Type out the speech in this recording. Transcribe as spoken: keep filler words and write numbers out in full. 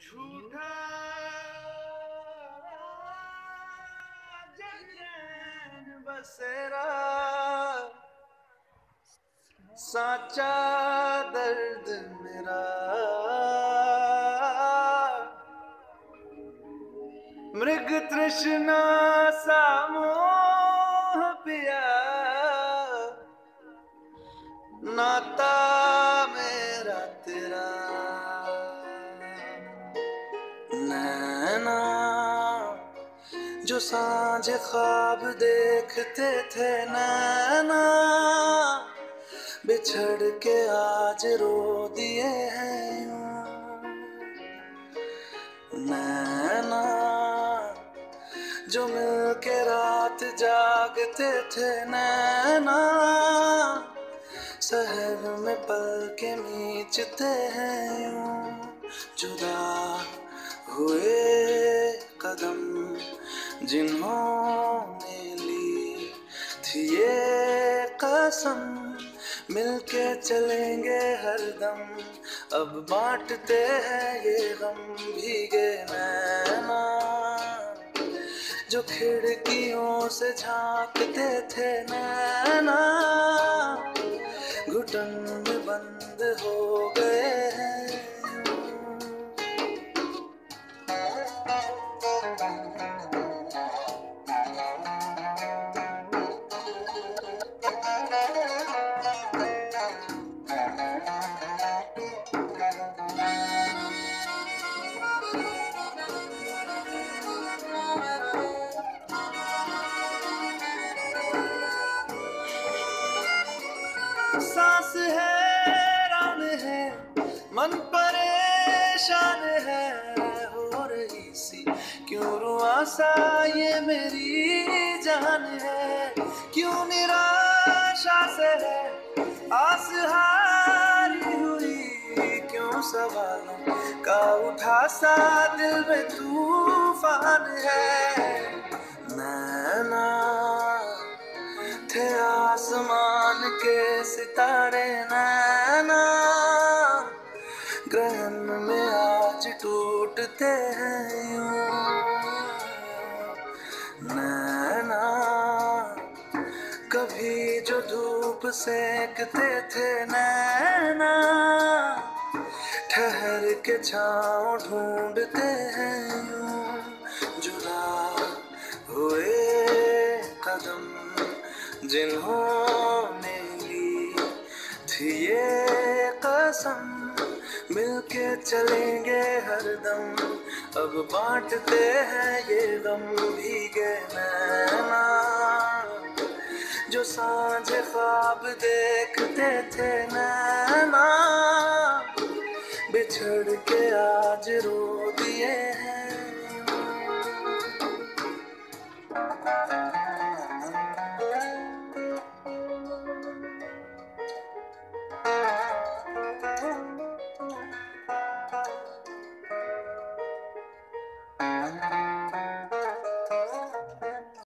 झूठा जगन बसेरा, साचा दर्द मेरा। मृग तृष्णा सा मोह पिया, नाता मेरा तेरा। नैना जो सांझ ख्वाब देखते थे, नैना बिछड़ के आज रो दिए हैं यूं। नैना जो मिल के रात जागते थे, नैना शहर में पल के नीचते हैं यूं। जुदा हुए कदम जिन्होंने ली थी ये कसम, मिलके चलेंगे हरदम, अब बांटते हैं ये गम। भीगे नैना जो खिड़कियों से झांकते थे, नैना घुटन में बंद हो गए हैं। सांस हैरान है, मन परेशान है, हो रही सी क्यों रुआसा ये मेरी जान है। क्यों निराशा से है आस हारी हुई, क्यों सवालों का उठा सा दिल में तूफान है। नैना थे आसमान के सितारे, नैना ग्रहण में आज टूटते हैं यूं। नैना कभी जो धूप सेकते थे, नैना ठहर के छाँव ढूंढते हैं यूं। जुदा हुए कदम जिन्होंने ली थी ये कसम, मिलके चलेंगे हरदम, अब बांटते हैं ये गम। भीगे नैना जो सांझ ख्वाब देखते थे, नैना बिछड़ के आज रो दिए।